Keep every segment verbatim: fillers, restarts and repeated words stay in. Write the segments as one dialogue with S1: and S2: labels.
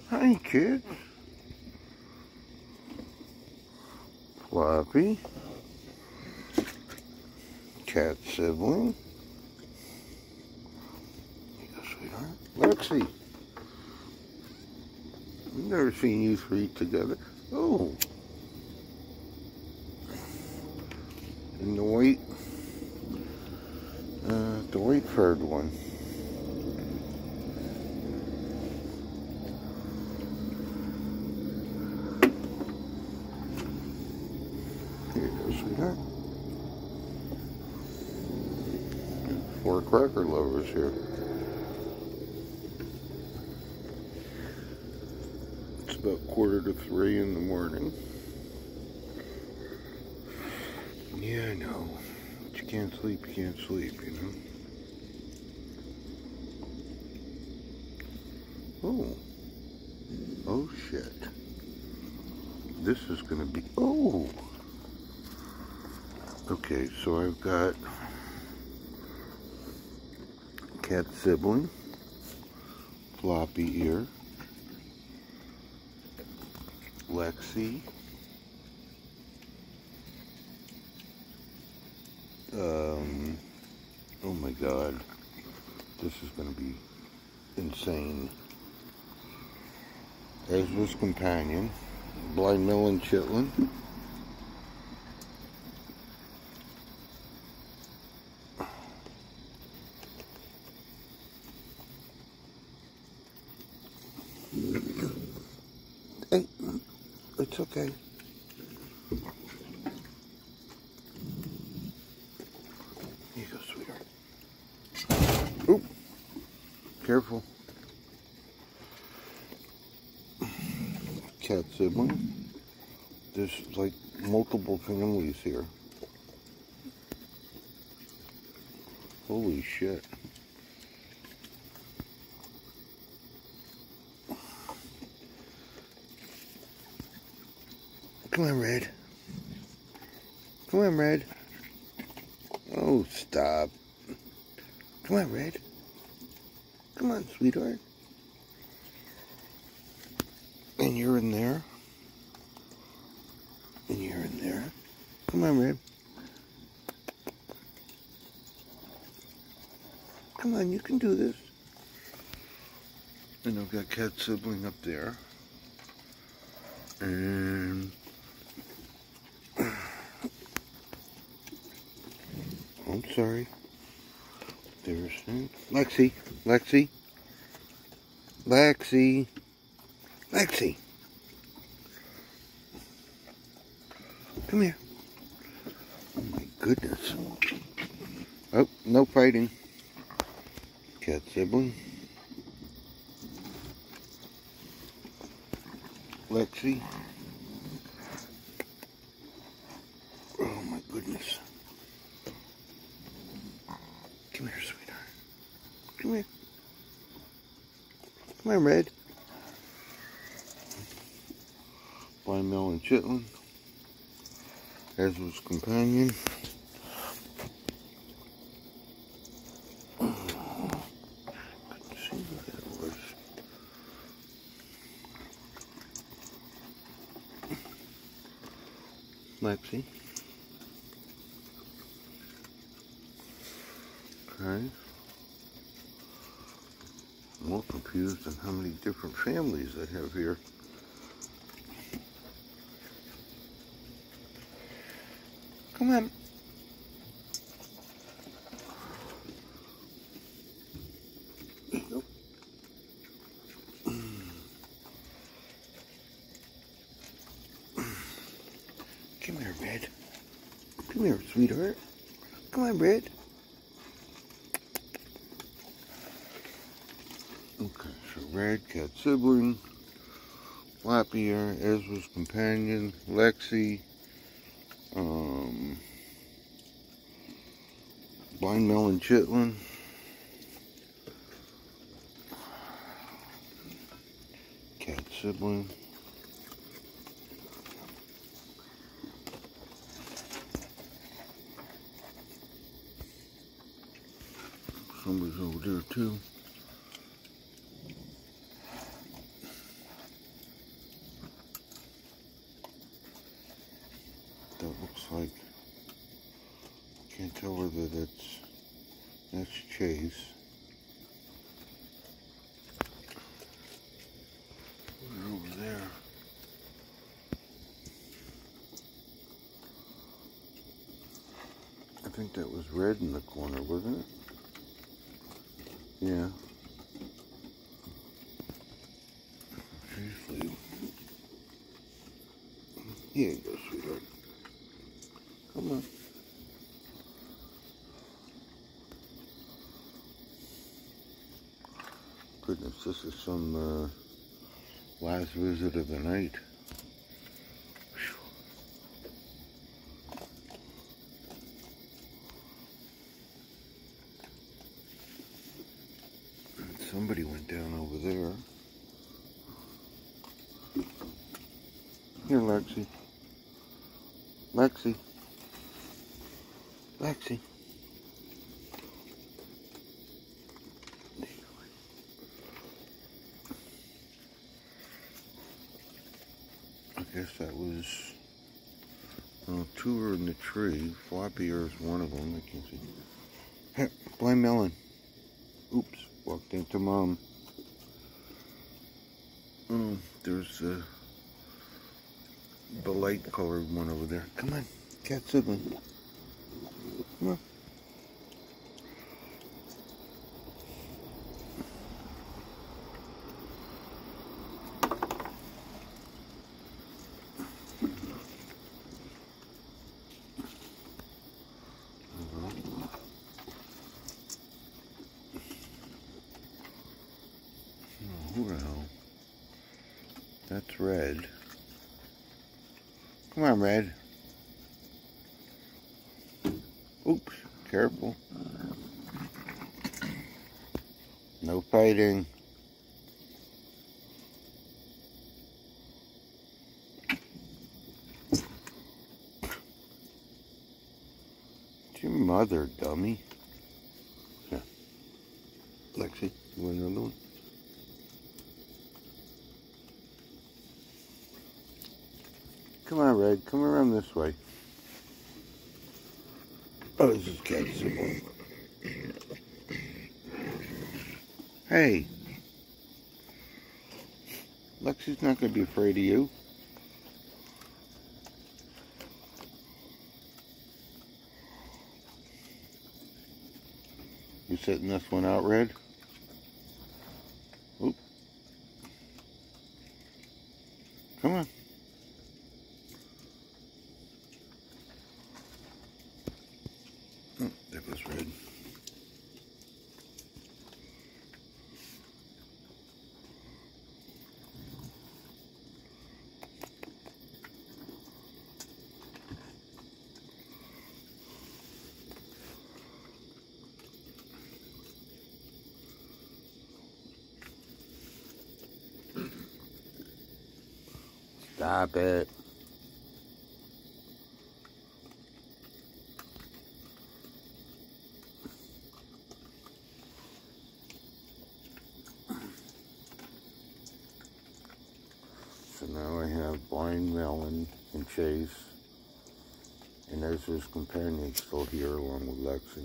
S1: Hi, kids. Floppy. Kat sibling. Yes, sweetheart. Lexi. I've never seen you three together. Oh. And the white, uh, the white furred one. Here you go, sweetheart. Four cracker lovers here. It's about quarter to three in the morning. Yeah, I know. But you can't sleep, you can't sleep, you know. Oh. Oh, shit. This is gonna be... Oh! Okay, so I've got Kat sibling, Floppy Ear, Lexi, um, oh my god, this is going to be insane. Ezra's companion, blind Mellon, Chitlin, hey, it's okay. Here you go, sweetheart. Oop, careful. Kat sibling. There's like multiple families here. Holy shit. Come on, Red. Come on, Red. Oh, stop. Come on, Red. Come on, sweetheart. And you're in there. And you're in there. Come on, Red. Come on, you can do this. And I've got Kat sibling up there. And... I'm sorry. There's Lexi. Lexi. Lexi. Lexi. Come here. Oh my goodness. Oh, no fighting. Kat sibling. Lexi. Oh my goodness. Come here, sweetheart. Come here. Come on, Red. Blind Mellon, Chitlin. Ezra's companion. Oh, couldn't see what that was. Lexi. Okay. I'm more confused on how many different families I have here. Come on. There you go. Come here, Red. Come here, sweetheart. Come on, Red. Okay, so Red, Kat sibling, Floppy Ear, Ezra's companion, Lexi, um, blind Mellon, Chitlin, Kat sibling, somebody's over there too. like, can't tell whether that's, that's Chase. They're over there. I think that was Red in the corner, wasn't it? Yeah. Seriously. Here you go, sweetheart. Come on. Goodness, this is some uh, last visit of the night. Whew. Somebody went down over there. Here, Lexi. Lexi. Lexi. I guess that was, well, two are in the tree. Floppy Ear is one of them. I can see. Hey, blame Mellon. Oops, walked into Mom. Oh, there's a, the light colored one over there. Come on, Kat sibling. Come on. Who the hell? That's Red. Come on, Red. Oops, careful. No fighting. It's your mother, dummy. Here. Lexi, you want another one? Come on, Red. Come around this way. Oh, this is Kat sibling. Hey. Lexi's not going to be afraid of you. You setting this one out, Red? Oop. Come on. Oh, there goes Red. Stop it. So now I have blind Mellon and Chase, and there's his companion still here along with Lexi.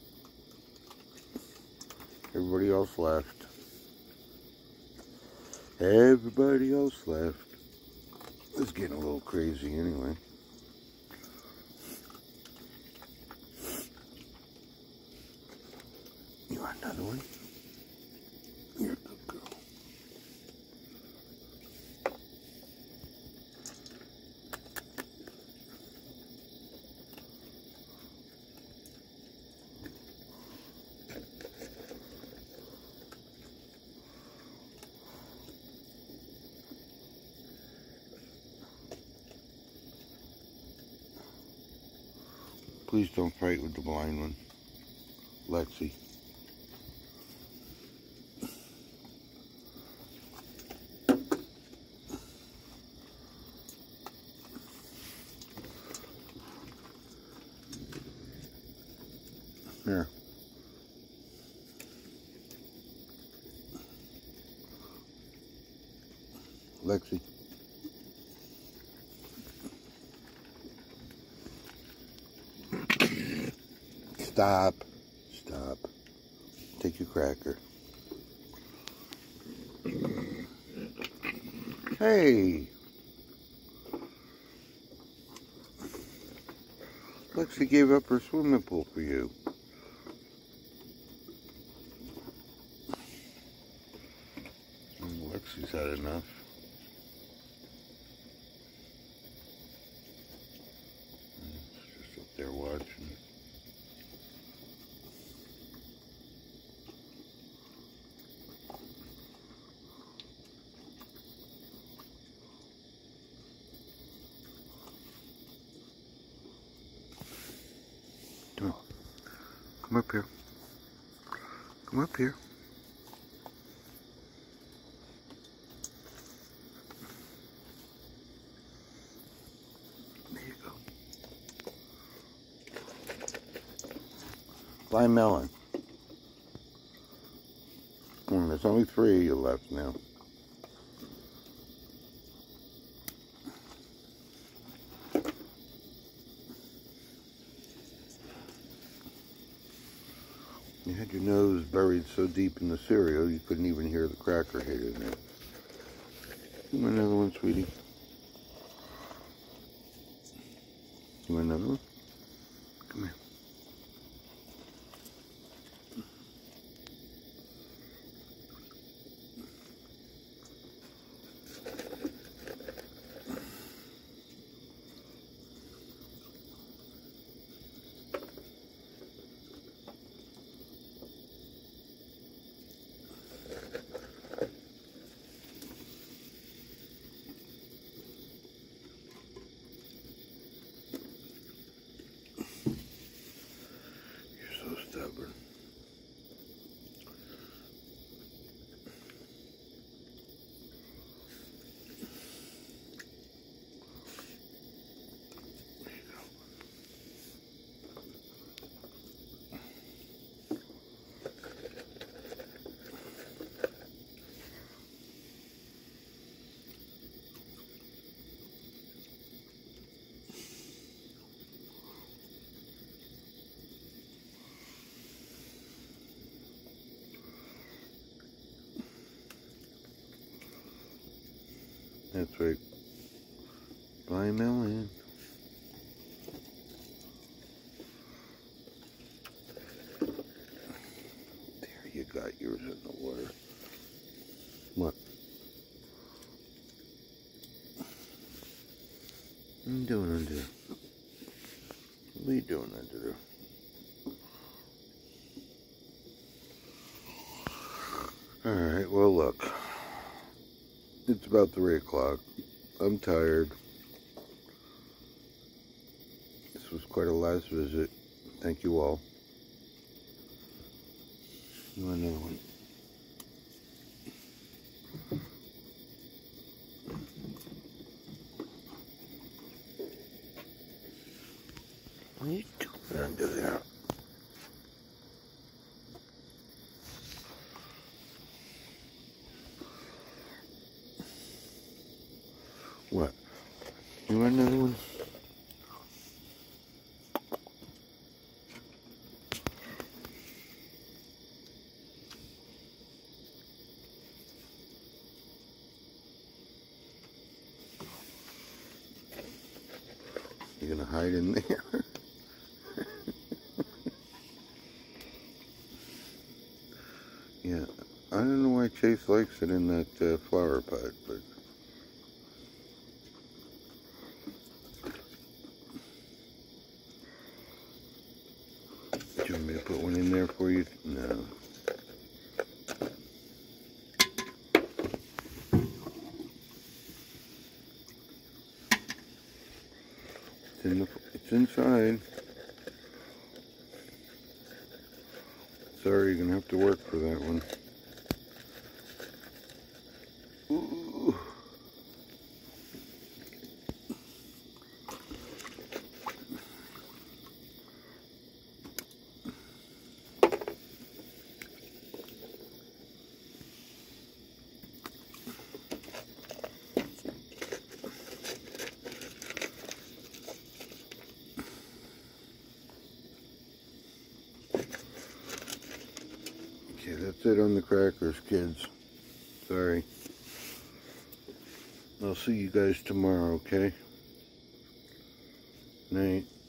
S1: Everybody else left. Everybody else left. It's getting a little crazy anyway. You want another one? You're a good girl. Please don't fight with the blind one, Lexi. Here. Lexi. Stop. Stop. Take your cracker. Hey! Lexi gave up her swimming pool for you. And Lexi's had enough. She's just up there watching. Come on. Come up here. Come up here. There you go. Buy Mellon. Mm, there's only three of you left now. You had your nose buried so deep in the cereal you couldn't even hear the cracker hit in there. You want another one, sweetie? You want another one? Come here. Stubborn. There you go. That's right. Buy Mellon. There, you got yours in the water. What? What are you doing under there? What are you doing under there? Alright, well look. It's about three o'clock. I'm tired. This was quite a last visit. Thank you all. You want another one? What are you doing under there? What? You want another one? You gonna hide in there? Yeah, I don't know why Chase likes it in that uh, flower pot, but do you want me to put one in there for you? No. It's in the, it's inside. Sorry, you're gonna have to work for that one. Ooh. Okay, that's it on the crackers, kids. Sorry. I'll see you guys tomorrow, okay? Night.